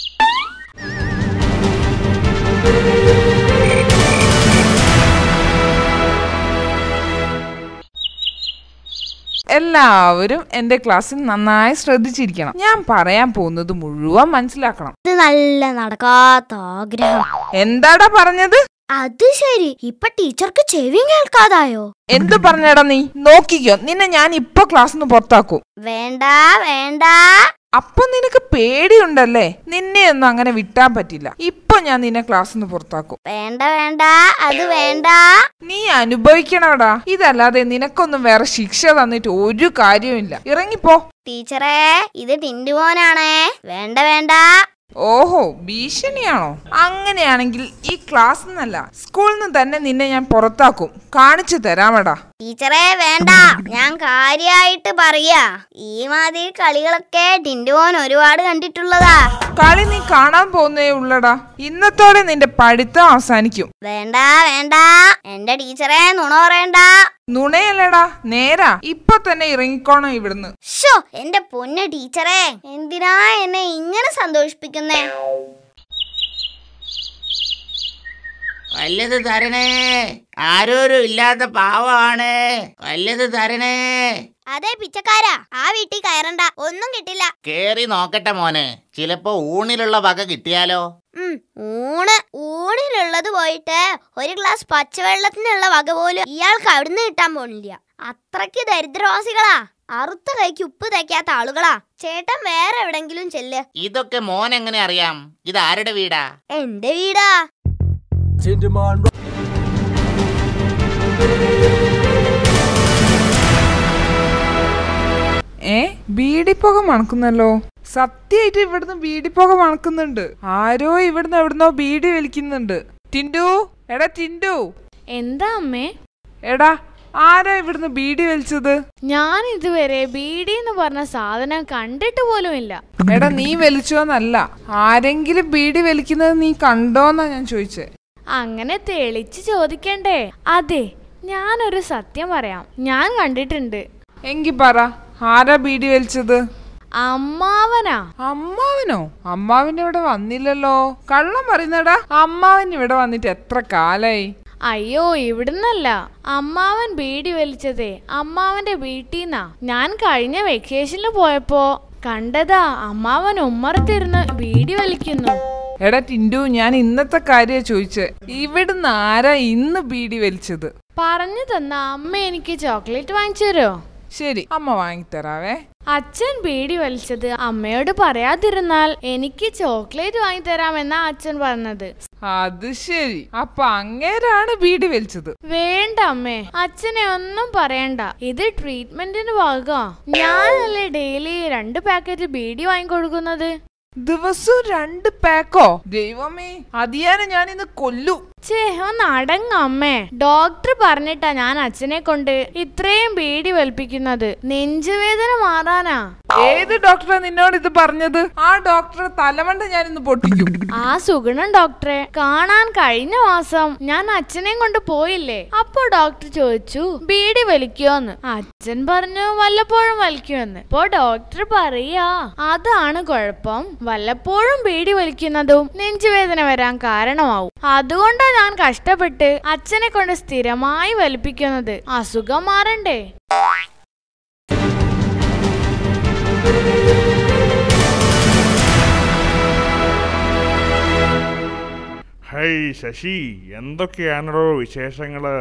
എല്ലാവരും എന്റെ ക്ലാസ്സിൽ നന്നായി ശ്രദ്ധിച്ചിരിക്കണം. ഞാൻ പറയാൻ പോകുന്നത് മുഴുവൻ മനസ്സിലാക്കണം. ഇത് നല്ല നടക്കാത്ത ആഗ്രഹം. എന്താടാ പറഞ്ഞത്? അത് ശരി, ഇപ്പൊ ടീച്ചർക്ക് ചെവി കേൾക്കാതായോ? എന്ത് പറഞ്ഞടാ നീ? നോക്കിക്കോ, നിന്നെ ഞാൻ ഇപ്പൊ ക്ലാസ്സിന്ന് പുറത്താക്കും. വേണ്ട വേണ്ട. അപ്പൊ നിനക്ക് പേടിയുണ്ടല്ലേ? നിന്നെ ഒന്നും അങ്ങനെ വിട്ടാൻ പറ്റില്ല. ഇപ്പൊ ഞാൻ നിന്നെ ക്ലാസ്സിന്ന് പുറത്താക്കും. വേണ്ട വേണ്ട, അത് വേണ്ട. നീ അനുഭവിക്കണടാ. ഇതല്ലാതെ നിനക്കൊന്നും വേറെ ശിക്ഷ തന്നിട്ട് ഒരു കാര്യമില്ല. ഇറങ്ങിപ്പോ. ടീച്ചറേ, ഇത് ടിന്റുമോനാണേ. വേണ്ട വേണ്ട. ഓഹോ, ഭീഷണിയാണോ? അങ്ങനെയാണെങ്കിൽ ഈ ക്ലാസ് നിന്നല്ല, സ്കൂളിൽ നിന്ന് തന്നെ നിന്നെ ഞാൻ പുറത്താക്കും. കാണിച്ചു തരാമടാ. ടീച്ചറേ വേണ്ട, ഞാൻ കാര്യായിട്ട് പറയാ. ഈ മാതിരി കളികളൊക്കെ ടിന്റുമോൻ ഒരുപാട് കണ്ടിട്ടുള്ളതാ. കളി നീ കാണാൻ പോകുന്നേ ഉള്ളടാ. ഇന്നത്തോടെ നിന്റെ പഠിത്തം അവസാനിക്കും. വേണ്ട വേണ്ട, എന്റെ ടീച്ചറെ നുണ പറയണ്ട. നുണയല്ലടാ, നേരാ. ഇപ്പൊ തന്നെ ഇറങ്ങിക്കോണം ഇവിടുന്ന്. ഷോ, എന്റെ പൊന്ന ടീച്ചറെ, എന്തിനാ എന്നെ ഇങ്ങനെ സന്തോഷിപ്പിക്കുന്നേ? വല്ലത് തരണേ, ആരോരും ഇല്ലാത്ത പാവാണ്, വല്ലത് തരണേ. അതെ പിച്ചക്കാരാ, ആ വീട്ടിൽ കയറണ്ട, ഒന്നും കിട്ടില്ല. കേറി നോക്കട്ടെ മോനെ, ചിലപ്പോ ഊണിലുള്ള വക കിട്ടിയാലോ. ഊണ് ഊണിലുള്ളത് പോയിട്ട് ഒരു ഗ്ലാസ് പച്ചവെള്ളത്തിനുള്ള വക പോലും ഇയാൾക്ക് അവിടുന്ന് കിട്ടാൻ പോണില്ല. അത്രയ്ക്ക് ദരിദ്രവാസികളാ, അറുത്ത കൈക്ക് ഉപ്പ് തയ്ക്കാത്ത ആളുകളാ. ചേട്ടൻ വേറെ എവിടെങ്കിലും ചെല്ല്. ഇതൊക്കെ മോൻ എങ്ങനെ അറിയാം? ഇത് ആരുടെ വീടാ? എന്റെ വീടാ. ഏ, ബീഡിപ്പുക മണക്കുന്നല്ലോ. സത്യമായിട്ട് ഇവിടുന്ന് ബീഡിപ്പുക മണക്കുന്നുണ്ട്. ആരോ ഇവിടുന്ന് എവിടുന്നോ ബീഡി വലിക്കുന്നുണ്ട്. ടിന്റു, എടാ ടിന്റു. എന്താ അമ്മേ? എടാ, ആരാ ഇവിടുന്ന് ബീഡി വലിച്ചത്? ഞാൻ ഇതുവരെ ബീഡി എന്ന് പറഞ്ഞ സാധനം കണ്ടിട്ട് പോലും ഇല്ല. എടാ, നീ വലിച്ചോന്നല്ല, ആരെങ്കിലും ബീഡി വലിക്കുന്നത് നീ കണ്ടോന്നാ ഞാൻ ചോദിച്ചേ. അങ്ങനെ തെളിച്ച് ചോദിക്കണ്ടേ? അതെ, ഞാനൊരു സത്യം പറയാം, ഞാൻ കണ്ടിട്ടുണ്ട്. എങ്കി പറ, ആരാ ബീഡി വലിച്ചത്? അമ്മാവനാ. അമ്മാവനോ? അമ്മാവൻ ഇവിടെ വന്നില്ലല്ലോ. കള്ളം പറയുന്നടാ. അമ്മാവൻ ഇവിടെ വന്നിട്ട് എത്ര കാലായി? അയ്യോ, ഇവിടുന്നല്ല. അമ്മാവൻ ബീഡി വലിച്ചതേ അമ്മാവന്റെ വീട്ടീന്നാ. ഞാൻ കഴിഞ്ഞ വെക്കേഷനിൽ പോയപ്പോ കണ്ടതാ. അമ്മാവൻ ഉമ്മറത്തിരുന്ന് ബീഡി വലിക്കുന്നു. എടാ ടിൻഡു, ഞാൻ ഇന്നത്തെ കാര്യ ചോദിച്ചേ. ഇവിടുന്ന് ആരാ ഇന്ന് ബീഡി വലിച്ചത്? പറഞ്ഞു തന്ന അമ്മ എനിക്ക് ചോക്ലേറ്റ് വാങ്ങിച്ചു തരോ? ശരി, അമ്മ വാങ്ങിത്തരാവേ. അച്ഛൻ ബീഡി വലിച്ചത് അമ്മയോട് പറയാതിരുന്നാൽ എനിക്ക് ചോക്ലേറ്റ് വാങ്ങിത്തരാമെന്നാ അച്ഛൻ പറഞ്ഞത്. അത് ശരി, അപ്പൊ അങ്ങേരാണ് ബീഡി വലിച്ചത്. വേണ്ട അമ്മേ, അച്ഛനെ ഒന്നും പറയണ്ട. ഇത് ട്രീറ്റ്മെന്റിന് ഭാഗമാ. ഞാനല്ലേ ഡെയിലി രണ്ട് പാക്കറ്റ് ബീഡി വാങ്ങിക്കൊടുക്കുന്നത്. ദിവസം രണ്ട് പാക്കോ? ദൈവമേ, അതിയാനെ ഞാൻ ഇന്ന് കൊല്ലു. ചേ, ഒന്ന് അടങ്ങ അമ്മേ. ഡോക്ടർ പറഞ്ഞിട്ടാ ഞാൻ അച്ഛനെ കൊണ്ട് ഇത്രയും ബീഡി വലിപ്പിക്കുന്നത്. നെഞ്ചുവേദന മാറാനാ. ഏത് ഡോക്ടറാ നിന്നോട് ഇത് പറഞ്ഞത്? ആ ഡോക്ടറെ തലമണ്ട ഞാൻ ഇന്ന് പൊട്ടിക്കും. ആ സുഗുണൻ ഡോക്ടറെ കാണാൻ കഴിഞ്ഞ മാസം ഞാൻ അച്ഛനെയും കൊണ്ട് പോയില്ലേ. അപ്പൊ ഡോക്ടർ ചോദിച്ചു ബീഡി വലിക്കുവോന്ന്. അച്ഛൻ പറഞ്ഞു വല്ലപ്പോഴും വലിക്കുമെന്ന്. ഇപ്പൊ ഡോക്ടർ പറയാ അതാണ് കുഴപ്പം. വല്ലപ്പോഴും ബീഡി വലിക്കുന്നതും നെഞ്ചുവേദന വരാൻ കാരണമാവും. അതുകൊണ്ടാ ഞാൻ കഷ്ടപ്പെട്ട് അച്ഛനെ കൊണ്ട് സ്ഥിരമായി വലിപ്പിക്കുന്നത്. അസുഖം മാറണ്ടേ. ഹൈ ശശി, എന്തൊക്കെയാണോ വിശേഷങ്ങള്?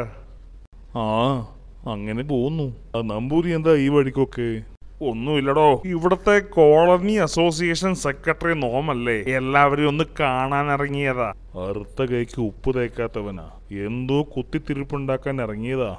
ആ, അങ്ങനെ പോകുന്നു. നമ്പൂരി എന്താ ഈ വഴിക്കൊക്കെ? ഒന്നുമില്ലടോ, ഇവിടത്തെ കോളനി അസോസിയേഷൻ സെക്രട്ടറി നോമല്ലേ, എല്ലാവരും ഒന്ന് കാണാൻ ഇറങ്ങിയതാ. അറുത്ത കൈക്ക് ഉപ്പ് തേക്കാത്തവനാ, എന്തോ കുത്തിത്തിരിപ്പുണ്ടാക്കാൻ ഇറങ്ങിയതാ.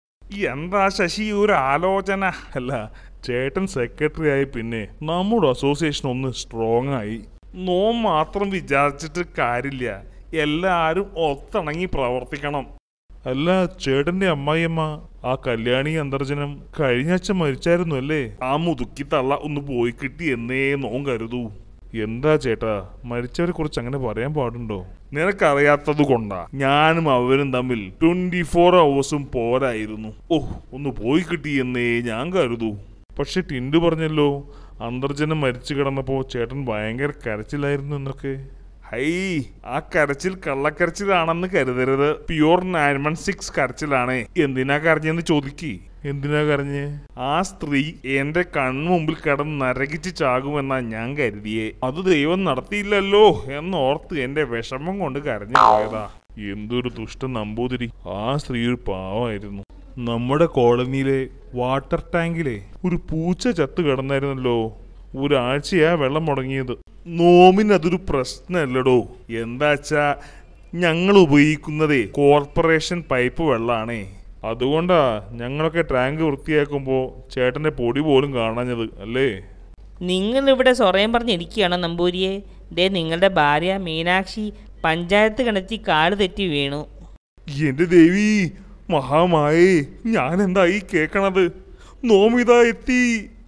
എന്താ ശശി ഒരു ആലോചന? അല്ല, ചേട്ടൻ സെക്രട്ടറി ആയി പിന്നെ നമ്മുടെ അസോസിയേഷൻ ഒന്ന് സ്ട്രോങ് ആയി. നോം മാത്രം വിചാരിച്ചിട്ട് കാര്യമില്ല, എല്ലാരും ഒത്തിണങ്ങി പ്രവർത്തിക്കണം. അല്ല, ചേട്ടന്റെ അമ്മായിയമ്മ ആ കല്യാണി അന്തർജനം കഴിഞ്ഞ ആഴ്ച മരിച്ചായിരുന്നു അല്ലേ? ആ മുതുക്കി തള്ള ഒന്ന് പോയി കിട്ടി എന്നേ നോം കരുതൂ. എന്താ ചേട്ടാ, മരിച്ചവരെ കുറിച്ച് അങ്ങനെ പറയാൻ പാടുണ്ടോ? നിനക്കറിയാത്തത് കൊണ്ടാ. ഞാനും അവരും തമ്മിൽ ട്വന്റി ഫോർ അവേഴ്സും പോരായിരുന്നു. ഓഹ്, ഒന്ന് പോയി കിട്ടി എന്നേ ഞാൻ കരുതൂ. പക്ഷെ ടിൻഡു പറഞ്ഞല്ലോ അന്തർജനം മരിച്ചു കിടന്നപ്പോ ചേട്ടൻ ഭയങ്കര കരച്ചിലായിരുന്നു എന്നൊക്കെ. ഹൈ, ആ കരച്ചിൽ കള്ളക്കരച്ചിലാണെന്ന് കരുതരുത്. പ്യൂർ നയൻ വൺ സിക്സ് കരച്ചിലാണ്. എന്തിനാ കരഞ്ഞെന്ന് ചോദിക്കി. എന്തിനാ കരഞ്ഞ്? ആ സ്ത്രീ എന്റെ കൺമുമ്പിൽ കിടന്ന് നരകിച്ച് ചാകുമെന്നാ ഞാൻ കരുതിയേ. അത് ദൈവം നടത്തിയില്ലല്ലോ എന്നോർത്ത് എന്റെ വിഷമം കൊണ്ട് കരഞ്ഞു പോയതാ. എന്തൊരു ദുഷ്ട നമ്പൂതിരി. ആ സ്ത്രീ ഒരു പാവമായിരുന്നു. നമ്മുടെ കോളനിയിലെ വാട്ടർ ടാങ്കിലെ ഒരു പൂച്ച ചത്തു കിടന്നായിരുന്നല്ലോ. ഒരാഴ്ചയാ വെള്ളം മുടങ്ങിയത്. നോമിന് അതൊരു പ്രശ്നമല്ലടോ. എന്താച്ചാ ഞങ്ങൾ ഉപയോഗിക്കുന്നതേ കോർപ്പറേഷൻ പൈപ്പ് വെള്ളാണേ. അതുകൊണ്ടാ ഞങ്ങളൊക്കെ ടാങ്ക് വൃത്തിയാക്കുമ്പോ ചേട്ടന്റെ പൊടി പോലും കാണാഞ്ഞത് അല്ലേ? നിങ്ങൾ ഇവിടെ സൊറയം പറഞ്ഞിരിക്കുകയാണോ നമ്പൂരിയെ? ദേ നിങ്ങളുടെ ഭാര്യ മീനാക്ഷി പഞ്ചായത്ത് കിണറ്റി കാല് തെറ്റി വീണു. എന്റെ ദേവി മഹാമായേ, ഞാൻ എന്താ ഈ കേക്കണത്? നോമിതാ എത്തി.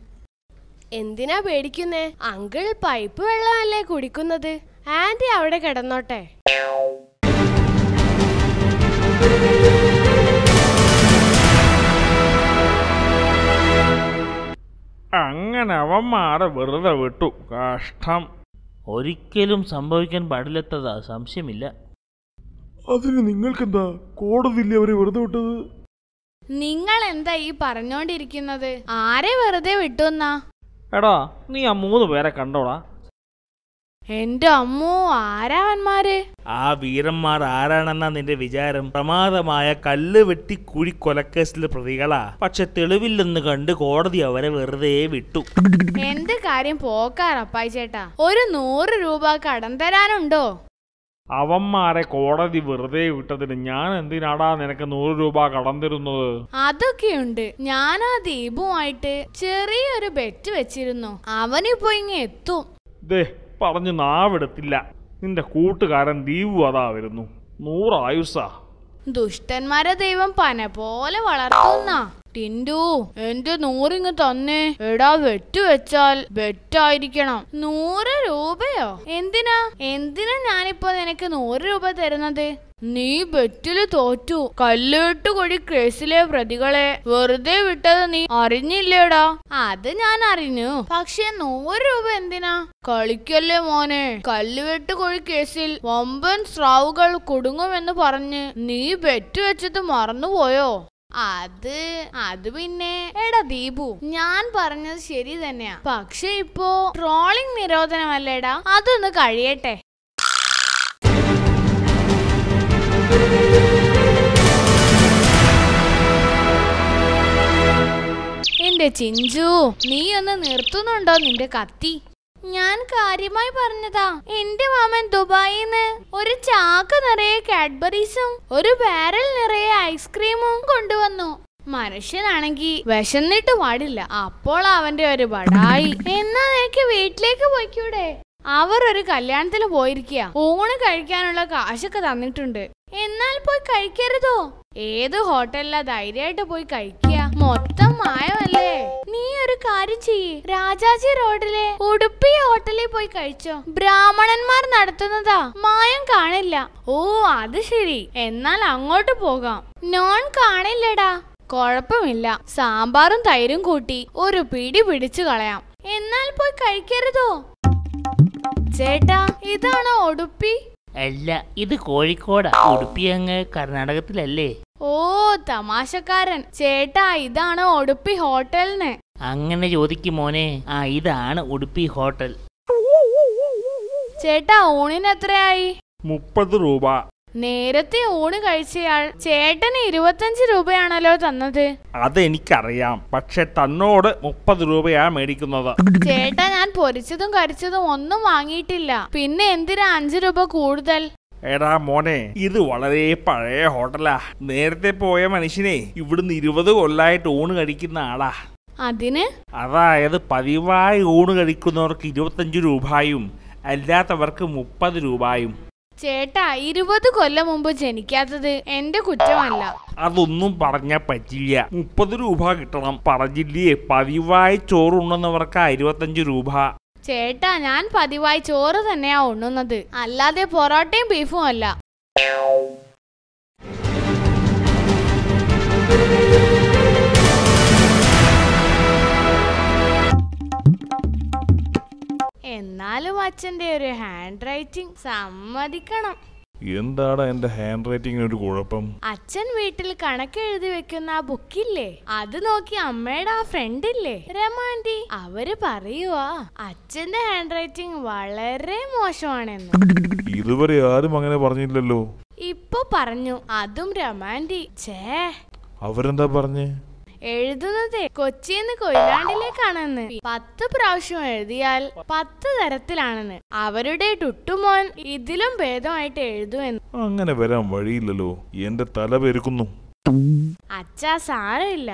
എന്തിനാ പേടിക്കുന്നേ? അങ്കിൾ പൈപ്പ് വെള്ളമല്ലേ കുടിക്കുന്നത്. ആന്റി അവിടെ കിടന്നോട്ടെ. അങ്ങനെ അവന്മാരെ വെറുതെ വിട്ടു. കഷ്ടം. ഒരിക്കലും സംഭവിക്കാൻ പാടില്ലാത്തതാ, സംശയമില്ല. അതിന് നിങ്ങൾക്കെന്താ? കോടതിയില്ലേ അവരെ വെറുതെ വിട്ടത്? നിങ്ങൾ എന്താ ഈ പറഞ്ഞോണ്ടിരിക്കുന്നത്? ആരെ വെറുതെ വിട്ടുന്നാ? എടാ, നീ ആ മൂന്ന് പേരെ കണ്ടോടാ. എന്റെ അമ്മോ, ആരാവന്മാര്? ആ വീരന്മാർ ആരാണെന്നാ നിന്റെ വിചാരം? പ്രമാദമായ കല്ല് വെട്ടി കുഴി കൊലക്കേസിലെ പ്രതികളാ. പക്ഷെ തെളിവില്ലെന്ന് കണ്ട് കോടതി അവരെ വെറുതെ വിട്ടു. എന്ത് കാര്യം പോക്കാറപ്പായി ചേട്ടാ? ഒരു നൂറ് രൂപ കടം തരാനുണ്ടോ? അവന്മാരെ കോടതി വെറുതെ വിട്ടതിന് ഞാൻ എന്തിനാടാ നിനക്ക് നൂറ് രൂപ കടം തരുന്നത്? അതൊക്കെയുണ്ട്. ഞാൻ ആ ദീപുമായിട്ട് ചെറിയൊരു ബെറ്റ് വെച്ചിരുന്നു. അവനിപ്പോ ഇങ്ങ് എത്തും. ദേ, പറഞ്ഞു നാവെടുത്തില്ല. നിന്റെ കൂട്ടുകാരൻ ദീപു അതാ വരുന്നു. നൂറായുസാ. ദുഷ്ടന്മാരെ ദൈവം പന പോലെ വളർത്തുന്ന. ടിൻഡു എന്റെ നൂറിങ് തന്നെ. എടാ വെട്ട് വെച്ചാൽ വെറ്റായിരിക്കണം. നൂറ് രൂപയോ? എന്തിനാ എന്തിനാ ഞാനിപ്പോ നിനക്ക് നൂറ് രൂപ തരുന്നത്? നീ ബെറ്റില് തോറ്റു. കല്ലുവെട്ട് കൊടി കേസിലെ പ്രതികളെ വെറുതെ വിട്ടത് നീ അറിഞ്ഞില്ലേടാ? അത് ഞാൻ അറിഞ്ഞു. പക്ഷെ നൂറ് രൂപ എന്തിനാ? കളിക്കല്ലേ മോനെ. കല്ലുവെട്ട് കൊടി കേസിൽ വമ്പൻ സ്രാവുകൾ കുടുങ്ങുമെന്ന് പറഞ്ഞ് നീ ബെറ്റ് വെച്ചത് മറന്നുപോയോ? അത് അത് പിന്നെ എടാ ദീപു, ഞാൻ പറഞ്ഞത് ശരി തന്നെയാ. പക്ഷെ ഇപ്പോ ട്രോളിംഗ് നിരോധനമല്ലേടാ, അതൊന്ന് കഴിയട്ടെ. എന്റെ ചിഞ്ചു, നീ ഒന്ന് നിർത്തുന്നുണ്ടോ നിന്റെ കത്തി? ഞാൻ കാര്യമായി പറഞ്ഞതാ. എന്റെ മാമൻ ദുബായിന്ന് ഒരു ചാക്ക് നിറയെ കാഡ്ബറീസും ഒരു ബാരൽ നിറയെ ഐസ്ക്രീമും കൊണ്ടുവന്നു. മനുഷ്യനാണെങ്കി വിശന്നിട്ട് പാടില്ല. അപ്പോൾ അവന്റെ ഒരു ബടായി. എന്നാ എനിക്ക് വീട്ടിലേക്ക് പോയിക്കൂടെ? അവർ ഒരു കല്യാണത്തിന് പോയിരിക്കുക. ഊണ് കഴിക്കാനുള്ള കാശൊക്കെ തന്നിട്ടുണ്ട്. എന്നാൽ പോയി കഴിക്കരുതോ? ഏത് ഹോട്ടലിലാ ധൈര്യമായിട്ട് പോയി കഴിക്കുക? മൊത്തം മായമല്ലേ. നീ ഒരു കാര്യം ചെയ്യ്, രാജാജി റോഡിലെ ഉടുപ്പി ഹോട്ടലിൽ പോയി കഴിച്ചോ. ബ്രാഹ്മണന്മാർ നടത്തുന്നതാ, മായം കാണില്ല. ഓ അത് ശരി, എന്നാൽ അങ്ങോട്ട് പോകാം. നോൺ കാണില്ലടാ. കൊഴപ്പമില്ല, സാമ്പാറും തൈരും കൂട്ടി ഒരു പിടി പിടിച്ചു കളയാം. എന്നാൽ പോയി കഴിക്കരുതോ? ചേട്ടാ, ഇതാണോ ഉടുപ്പി? അല്ല, ഇത് കോഴിക്കോടാ. ഉടുപ്പി അങ്ങ് കർണാടകത്തിലല്ലേ? ഓ തമാശക്കാരൻ. ചേട്ടാ, ഇതാണോ ഉടുപ്പി ഹോട്ടലിന്? അങ്ങനെ ചോദിക്കും മോനെ. ആ, ഇതാണ് ഉടുപ്പി ഹോട്ടൽ. ചേട്ടാ, ഊണിന് എത്രയായി? മുപ്പത് രൂപ. നേരത്തെ ഊണ് കഴിച്ചയാൾ ചേട്ടന് ഇരുപത്തഞ്ച് രൂപയാണല്ലോ തന്നത്. അതെനിക്കറിയാം, പക്ഷെ തന്നോട് മുപ്പത് രൂപയാ മേടിക്കുന്നത്. ചേട്ടാ, ഞാൻ പൊരിച്ചതും കരിച്ചതും ഒന്നും വാങ്ങിയിട്ടില്ല. പിന്നെ എന്തിനാ അഞ്ചു രൂപ കൂടുതൽ? എടാ മോനെ, ഇത് വളരെ പഴയ ഹോട്ടലാ. നേരത്തെ പോയ മനുഷ്യനെ ഇവിടുന്ന് ഇരുപത് കൊല്ലായിട്ട് ഊണ് കഴിക്കുന്ന ആളാ. അതിന്? അതായത് പതിവായി ഊണ് കഴിക്കുന്നവർക്ക് ഇരുപത്തഞ്ച് രൂപയും അല്ലാത്തവർക്ക് മുപ്പത് രൂപയും. ചേട്ടാ, ഇരുപത് കൊല്ലം മുമ്പ് ജനിക്കാത്തത് എന്റെ കുറ്റമല്ല. അതൊന്നും പറഞ്ഞാ പറ്റില്ല. മുപ്പത് രൂപ കിട്ടണം. പറഞ്ഞില്ലേ, പതിവായി ചോറ് ഉണ്ണുന്നവർക്ക് ഇരുപത്തഞ്ച് രൂപ. ചേട്ടാ, ഞാൻ പതിവായി ചോറ് തന്നെയാ ഉണ്ണുന്നത്, അല്ലാതെ പൊറോട്ടയും ബീഫും അല്ല. എന്നാലും അച്ഛന്റെ ഒരു ഹാൻഡ് റൈറ്റിംഗ് സമ്മതിക്കണം. എന്താണ് എന്റെ ഹാൻഡ് റൈറ്റിംഗിന് ഒരു കുഴപ്പം? അച്ഛൻ വീട്ടിൽ കണക്ക് എഴുതി വെക്കുന്ന ആ ബുക്കില്ലേ, അത് നോക്കി അമ്മയുടെ ആ ഫ്രണ്ട് ഇല്ലേ രമാൻഡി, അവര് പറയുവാ അച്ഛന്റെ ഹാൻഡ് റൈറ്റിംഗ് വളരെ മോശമാണെന്ന്. ഇതുവരെ ആരും അങ്ങനെ പറഞ്ഞില്ലല്ലോ. ഇപ്പൊ പറഞ്ഞു, അതും രമാൻഡി. ഛേ, അവരെന്താ പറഞ്ഞേ? എഴുതുന്നത് കൊച്ചിന്ന് കൊയിലാണ്ടിലേക്കാണെന്ന്. പത്ത് പ്രാവശ്യം എഴുതിയാൽ പത്ത് തരത്തിലാണെന്ന്. അവരുടെ ടിന്തുമോൻ ഇതിലും ഭേദമായിട്ട് എഴുതുമെന്ന്. അങ്ങനെ വരാൻ വഴിയില്ലല്ലോ, എന്റെ തല പെരുക്കുന്നു. അച്ഛാ, സാരമില്ല.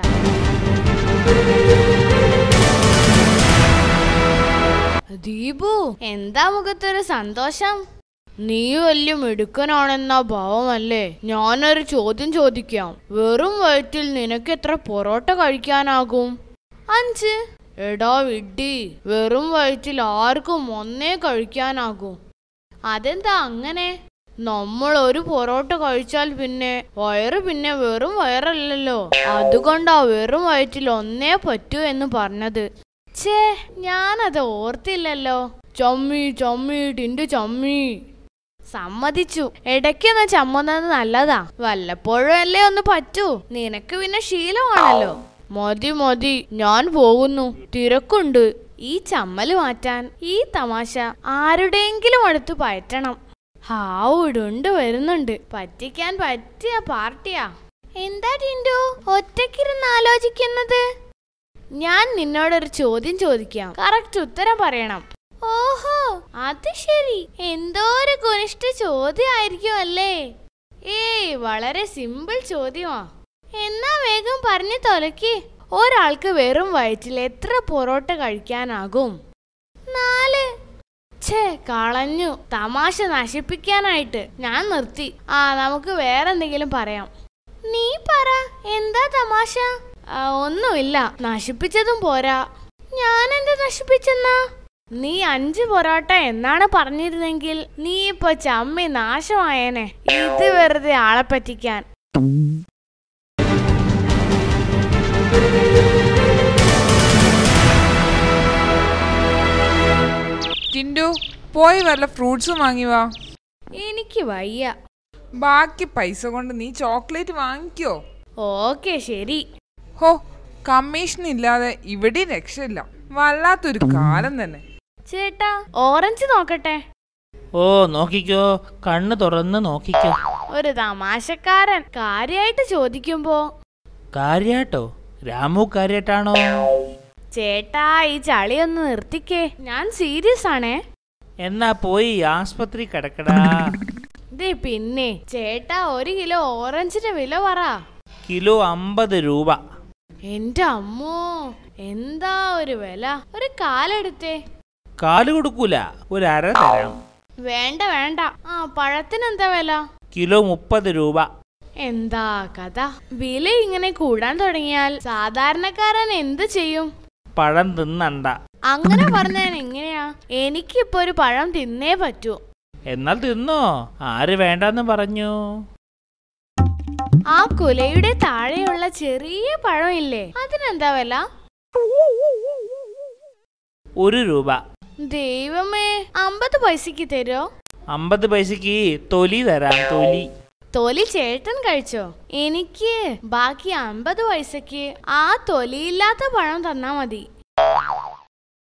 ദീപു, എന്താ മുഖത്തൊരു സന്തോഷം? നീ വലിയ മിടുക്കനാണെന്ന ഭാവമല്ലേ? ഞാനൊരു ചോദ്യം ചോദിക്കാം. വെറും വയറ്റിൽ നിനക്ക് എത്ര പൊറോട്ട കഴിക്കാനാകും? അഞ്ച്. എടാ വിഡ്ഢി, വെറും വയറ്റിൽ ആർക്കും ഒന്നേ കഴിക്കാനാകും. അതെന്താ അങ്ങനെ? നമ്മൾ ഒരു പൊറോട്ട കഴിച്ചാൽ പിന്നെ വയറ് പിന്നെ വെറും വയറല്ലല്ലോ. അതുകൊണ്ടാ വെറും വയറ്റിൽ ഒന്നേ പറ്റൂ എന്ന് പറഞ്ഞത്. ഛേ, ഞാനത് ഓർത്തില്ലല്ലോ. ചമ്മി ചമ്മി ടിന്റു ചമ്മി. സമ്മതിച്ചു, ഇടയ്ക്കൊന്ന് ചമ്മുന്നത് നല്ലതാ. വല്ലപ്പോഴും അല്ലേ ഒന്ന് പറ്റൂ. നിനക്ക് പിന്നെ ശീലമാണല്ലോ. മതി മതി, ഞാൻ പോകുന്നു, തിരക്കുണ്ട്. ഈ ചമ്മല് മാറ്റാൻ ഈ തമാശ ആരുടെയെങ്കിലും അടുത്ത് പയറ്റണം. ഹാവുടുണ്ട് വരുന്നുണ്ട്. പറ്റിക്കാൻ പറ്റിയ പാർട്ടിയാ. എന്താ ടിന്റു ഒറ്റക്കിരുന്ന് ആലോചിക്കുന്നത്? ഞാൻ നിന്നോടൊരു ചോദ്യം ചോദിക്കാം, കറക്റ്റ് ഉത്തരം പറയണം. ഓഹോ, അത് ശരി. എന്തോ ഒരു കുനിഷ്ഠ ചോദ്യമായിരിക്കും അല്ലേ? ഏയ്, വളരെ സിമ്പിൾ ചോദ്യമാ. എന്നാ വേഗം പറഞ്ഞു തൊലക്കി. ഒരാൾക്ക് വെറും വയറ്റിൽ എത്ര പൊറോട്ട കഴിക്കാനാകും? നാല്. ഛേ, കളഞ്ഞു. തമാശ നശിപ്പിക്കാനായിട്ട് ഞാൻ നിർത്തി. ആ, നമുക്ക് വേറെന്തെങ്കിലും പറയാം. നീ പറ, എന്താ തമാശ? ഒന്നുമില്ല, നശിപ്പിച്ചതും പോരാ. ഞാൻ എന്ത് നശിപ്പിച്ചെന്നാ? നീ അഞ്ച് പൊറോട്ട എന്നാണ് പറഞ്ഞിരുന്നെങ്കിൽ നീ ഇപ്പൊ ചമ്മി നാശമായേനെ. ഇത് വെറുതെ ആളെ പറ്റിക്കാൻ. ടിൻഡു, പോയി വല്ല ഫ്രൂട്ട്സും വാങ്ങി വാ. എനിക്ക് വയ്യ. ബാക്കി പൈസ കൊണ്ട് നീ ചോക്ലേറ്റ് വാങ്ങിക്കോ. ഓക്കെ ശരി. ഹോ, കമ്മീഷൻ ഇല്ലാതെ ഇവിടെ രക്ഷയില്ല. വല്ലാത്തൊരു കാലം തന്നെ. ചേട്ടാ, ഓറഞ്ച് നോക്കട്ടെ. ഓ നോക്കിക്കോ, കണ്ണ് തുറന്ന് നോക്കിക്കോ. ഒരു തമാശക്കാരൻ കാര്യായിട്ട് ചോദിക്കുമ്പോ. കാര്യാട്ടോ? രാമു കാര്യായിട്ടാണോ? ചേട്ടാ, ഈ ചളിയൊന്ന് നിർത്തിക്കേ, ഞാൻ സീരിയസ് ആണേ. എന്നാ പോയി ആസ്പത്രി കിടക്കടാ. ദേ പിന്നെ ചേട്ടാ, ഒരു കിലോ ഓറഞ്ചിന്റെ വില പറ. കിലോ അമ്പത് രൂപ. എന്റെ അമ്മോ, എന്താ ഒരു വില! ഒരു കാലെടുത്തേ. കാല് കൊടുക്കൂല, ഒരു അര തരാം. വേണ്ട വേണ്ട. ആ പഴത്തിന് എന്താ വില? കിലോ മുപ്പത് രൂപ. എന്താ കഥ! വില ഇങ്ങനെ കൂടാൻ തുടങ്ങിയാൽ സാധാരണക്കാരൻ എന്ത് ചെയ്യും? പഴം തിന്നണ്ട. അങ്ങനെ പറഞ്ഞാൽ എങ്ങനെയാ? എനിക്കിപ്പോ ഒരു പഴം തിന്നേ പറ്റൂ. എന്നാൽ തിന്നോ, ആര് വേണ്ടെന്ന് പറഞ്ഞു? ആ കുലയുടെ താഴെയുള്ള ചെറിയ പഴം ഇല്ലേ, അതിനെന്താ വില? ഒരു രൂപ. ദൈവമേ, അമ്പത് പൈസക്ക് തരോ? അമ്പത് പൈസക്ക് തൊലി തരാം, തൊലി. തൊലി ചേട്ടൻ കഴിച്ചോ? എനിക്ക് ബാക്കി അമ്പത് പൈസക്ക് ആ തൊലിയില്ലാത്ത പഴം തന്നാ മതി.